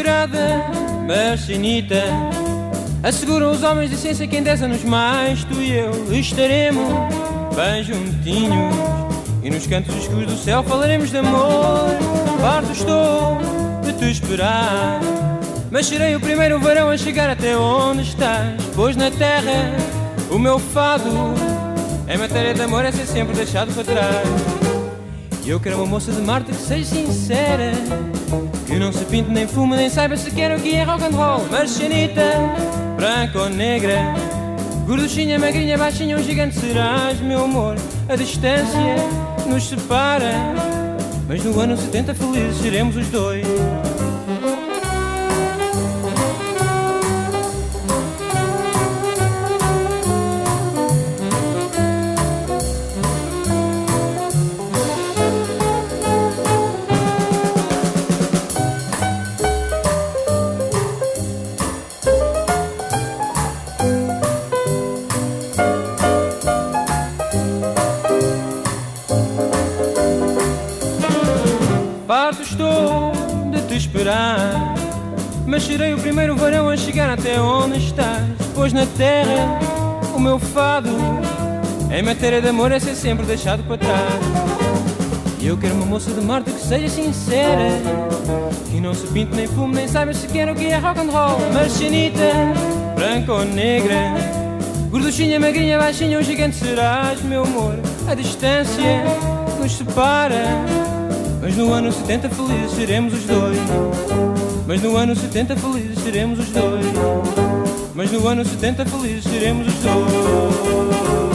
desesperada, mas chinita. Asseguram os homens de ciência que em 10 anos mais tu e eu estaremos bem juntinhos, e nos cantos escuros do céu falaremos de amor. Farto estou de te esperar, mas serei o primeiro verão a chegar até onde estás, pois na terra o meu fado em matéria de amor é ser sempre deixado para trás. E eu quero uma moça de Marte que seja sincera, que não se pinte nem fume nem saiba sequer o que é rock and roll. Marcianita, branca ou negra, gorduchinha, magrinha, baixinha, um gigante serás, meu amor. A distância nos separa, mas no ano 70 felizes seremos os dois. Farto estou de te esperar, mas serei o primeiro verão a chegar até onde estás, pois na terra o meu fado em matéria de amor é ser sempre deixado para trás. E eu quero uma moça de Marte que seja sincera, que não se pinte nem fume nem saiba sequer o que é rock and roll. Marcianita, branca ou negra, gorduchinha, magrinha, baixinha, um gigante serás, meu amor. A distância nos separa, mas no ano 70 felizes seremos os dois. Mas no ano 70 felizes seremos os dois. Mas no ano 70 felizes seremos os dois.